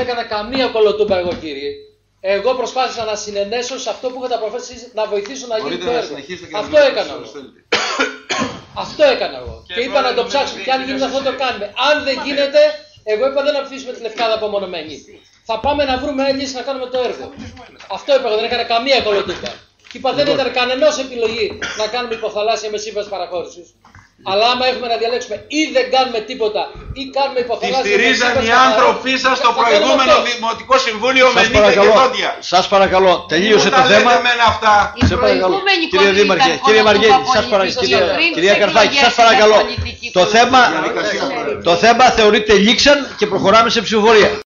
έκανα καμία κολοτούμπα εγώ, κύριε. Εγώ προσπάθησα να συνενέσω σε αυτό που είχατε αποφασίσει να βοηθήσω να γίνει το έργο. Αυτό έκανα εγώ. Αυτό έκανα εγώ. Και είπα να το ψάξουμε. Και αν γίνεται αυτό το κάνουμε. Αν δεν γίνεται, εγώ είπα δεν αφήσουμε τη Λευκάδα απομονωμένη. Θα πάμε να βρούμε λύση να κάνουμε το έργο. Αυτό είπα εγώ, δεν έκανα καμία κολοτούμπα. Και είπα δεν ήταν κανενός επιλογή να κάνουμε υποθαλάσσια με σύμβαση παραχώρησης. Αλλά άμα έχουμε να διαλέξουμε ή δεν κάνουμε τίποτα ή κάνουμε υποθαλάσσια. Τη στηρίζαν οι άνθρωποι σας στο προηγούμενο Δημοτικό Συμβούλιο με νύχτα και δόντια. Σας παρακαλώ, τελείωσε το θέμα. Σε παρακαλώ. Κύριε Δήμαρχε, κύριε Βαργέλη, κυρία Καρφάκη, σας παρακαλώ. Το θέμα θεωρείται λήξαν και προχωράμε σε ψηφοφορία.